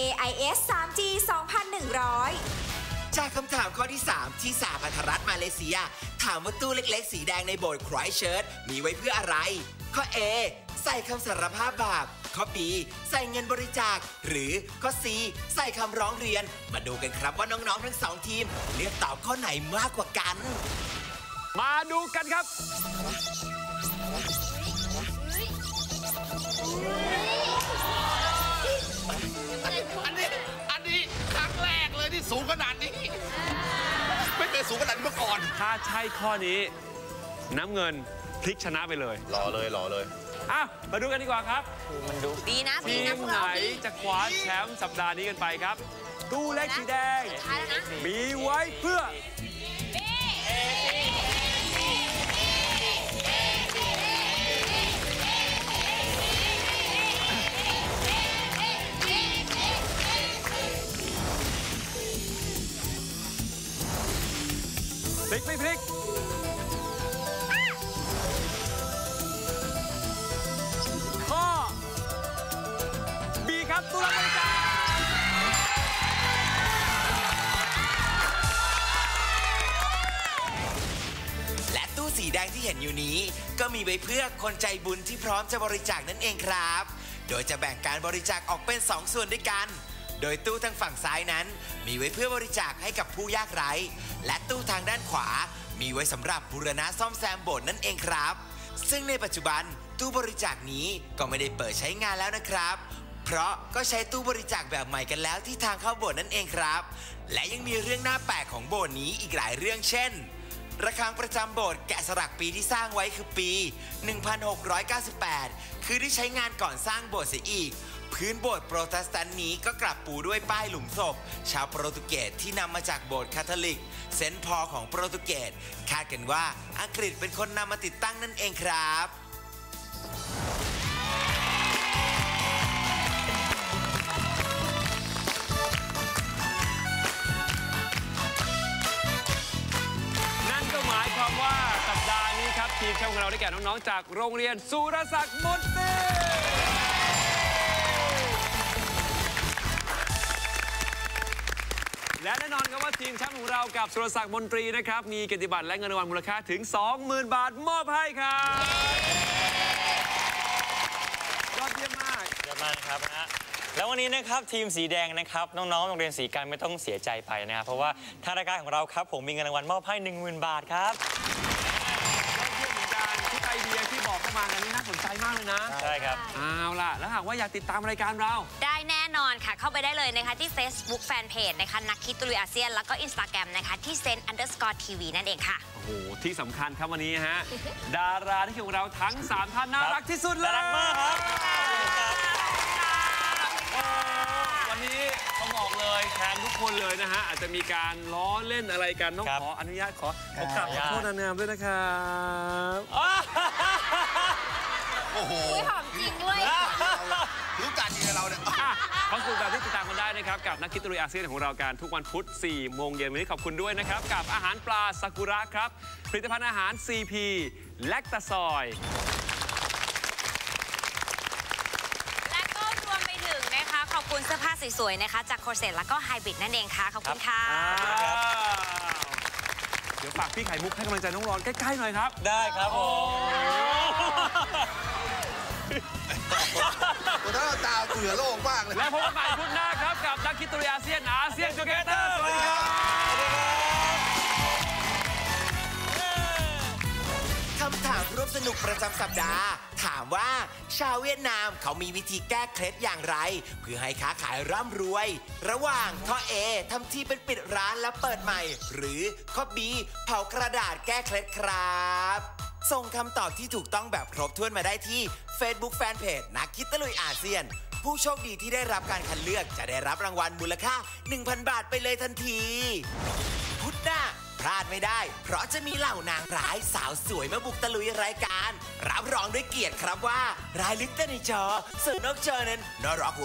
AIS 3G 2100 จากคำถามข้อที่ 3 ที่สหพันธรัฐมาเลเซียถามว่าตู้เล็กๆสีแดงในโบสถ์ไครสต์เชิร์ชมีไว้เพื่ออะไรข้อ A ใส่คำสารภาพบาปข้อ B ใส่เงินบริจาคหรือข้อ C ใส่คำร้องเรียนมาดูกันครับว่าน้องๆทั้ง2ทีมเลือกตอบข้อไหนมากกว่ากันมาดูกันครับอันนี้ครั้งแรกเลยที่สูงขนาดนี้ไม่เคยสูงขนาดนี้มาก่อนถ้าใช่ข้อนี้น้ำเงินพลิกชนะไปเลยรอเลยอ่ะมาดูกันดีกว่าครับมันดูดีนะทีมไหนจะคว้าแชมป์สัปดาห์นี้กันไปครับตู้เล็กสีแดงมีไว้เพื่อพลิกไม่พลิกข้อ B ครับตู้รับบริจาคและตู้สีแดงที่เห็นอยู่นี้ก็มีไว้เพื่อคนใจบุญที่พร้อมจะบริจาคนั่นเองครับโดยจะแบ่งการบริจาคออกเป็น2ส่วนด้วยกันโดยตู้ทางฝั่งซ้ายนั้นมีไว้เพื่อบริจาคให้กับผู้ยากไร้และตู้ทางด้านขวามีไว้สำหรับบูรณะซ่อมแซมโบสถ์นั่นเองครับซึ่งในปัจจุบันตู้บริจาคนี้ก็ไม่ได้เปิดใช้งานแล้วนะครับเพราะก็ใช้ตู้บริจาคแบบใหม่กันแล้วที่ทางเข้าโบสถ์นั่นเองครับและยังมีเรื่องน่าแปลกของโบสถ์นี้อีกหลายเรื่องเช่นระฆังประจำโบสถ์แกะสลักปีที่สร้างไว้คือปี 1698 คือได้ใช้งานก่อนสร้างโบสถ์เสียอีกพื้นโบสถ์โปรเตสแตนต์นี้ก็กลับปูด้วยป้ายหลุมศพชาวโปรตุเกสที่นำมาจากโบสถ์คาทอลิกเซนต์พอลของโปรตุเกสคาดกันว่าอังกฤษเป็นคนนำมาติดตั้งนั่นเองครับนั่นก็หมายความว่าสัปดาห์นี้ครับทีมแชมป์ของเราได้แก่น้องๆจากโรงเรียนสุรศักดิ์มนตรีและแน่นอนครับว่าทีมแชมป์ของเรากับสุรศักดิ์มนตรีนะครับมีเกียรติบัตรและเงินรางวัลมูลค่าถึง 20,000 บาทมอบให้ครับยอดเยี่ยมมากครับนะแล้ววันนี้นะครับทีมสีแดงนะครับน้องๆโรงเรียนศรีการไม่ต้องเสียใจไปนะครับเพราะว่าทางรายการของเราครับผมมีเงินรางวัลมอบให้ 10,000 บาทครับทุกไอเดียที่บอกเข้ามากันนี่น่าสนใจมากเลยนะใช่ครับเอาล่ะแล้วหากว่าอยากติดตามรายการเราได้แน่นอนค่ะเข้าไปได้เลยนะคะที่ Facebook Fanpage นะคะนักคิดตะลุยอาเซียนแล้วก็ Instagram นะคะที่zen_tv นั่นเองค่ะโอ้โหที่สำคัญครับวันนี้ฮะดาราที่ของเราทั้ง3ท่านน่ารักที่สุดเลยน่ารักมากครับวันนี้ต้องบอกเลยแทนทุกคนเลยนะฮะอาจจะมีการล้อเล่นอะไรกันต้องขออนุญาตขอกราบขอโทษนางงามด้วยนะครับโอ้โหหอมจริงด้วยรู้การยิงเราเนี่ยขอบคุณแบบที่ติดตามกันได้นะครับกับนักคิดตะลุยอาเซียนของเราการทุกวันพุธ 4 โมงเย็นวันนี้ขอบคุณด้วยนะครับกับอาหารปลาซากุระครับผลิตภัณฑ์อาหาร CP แลคตาซอยขอบคุณเสื้อผ้าสวยๆนะคะจากโคเซตแล้วก็ไฮบริดนั่นเองค่ะขอบคุณค่ะเดี๋ยวฝากพี่ไข่มุกให้กำลังใจน้องร้อนใกล้ๆหน่อยครับได้ครับผมถ้าตาเบื่อโลกมากเลยและพบกันใหม่พุธหน้าครับกับนักคิดตะลุยอาเซียนทูเกเตอร์สวัสดีครับคำถามร่วมสนุกประจำสัปดาห์ถามว่าชาวเวียดนามเขามีวิธีแก้เคล็ดอย่างไรเพื่อให้ค้าขายร่ำรวยระหว่างข้อ A ทำทีเป็นปิดร้านแล้วเปิดใหม่หรือข้อ B เผากระดาษแก้เคล็ดครับส่งคำตอบที่ถูกต้องแบบครบถ้วนมาได้ที่ Facebook Fanpage นักคิดตะลุยอาเซียนผู้โชคดีที่ได้รับการคัดเลือกจะได้รับรางวัลมูลค่า 1,000 บาทไปเลยทันทีพุธหน้าพลาดไม่ได้เพราะจะมีเหล่านางร้ายสาวสวยมาบุกตะลุยรายการรับรองด้วยเกียรติครับว่ารายลึกแต่ในจอส่วนนอกจอนั้นน่ารักหัว